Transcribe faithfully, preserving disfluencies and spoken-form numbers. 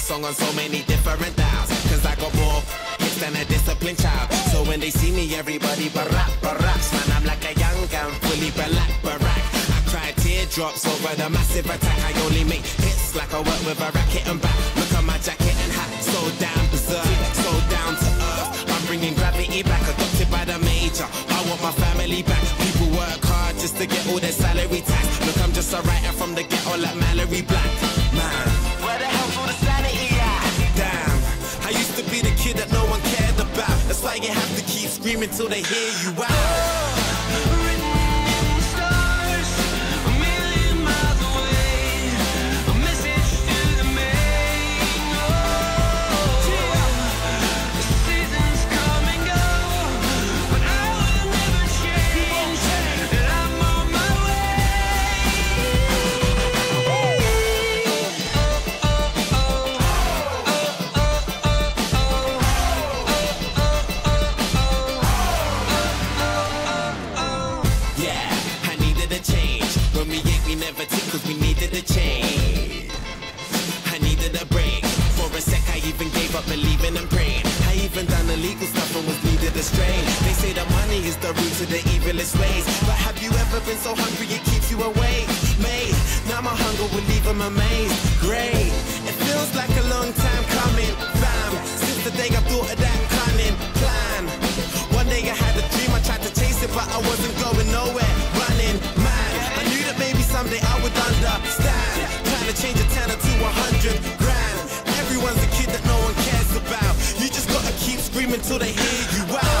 song on so many different dials. Cause I got more hits than a disciplined child. So when they see me, everybody barack, baracks. Man, I'm like a young gun, fully black, barack. I cry teardrops over the massive attack. I only make hits like I work with a racket and back. Look at my jacket and hat, so damn berserk, so down to earth. I'm bringing gravity back, adopted by the major. I want my family back. People work hard just to get all their salary tax. Look, I'm just a writer from the ghetto like Mallory Black. Man, where the hell's all the sanity at? Damn, I used to be the kid that no one cared about. That's why you have to keep screaming till they hear you out. Cause we needed a change. I needed a break. For a sec I even gave up believing and praying. I even done illegal stuff and was needed a strain. They say that money is the root to the evilest ways. But have you ever been so hungry it keeps you awake? Mate, now my hunger will leave them amazed. Great, it feels like a long time coming. Fam, since the day I thought of that cunning plan. One day I had a dream, I tried to chase it but I wasn't going nowhere. Running mad, I knew that maybe someday I would understand. Trying to change a tenner to a hundred grand. Everyone's a kid that no one cares about. You just gotta keep screaming till they hear you out.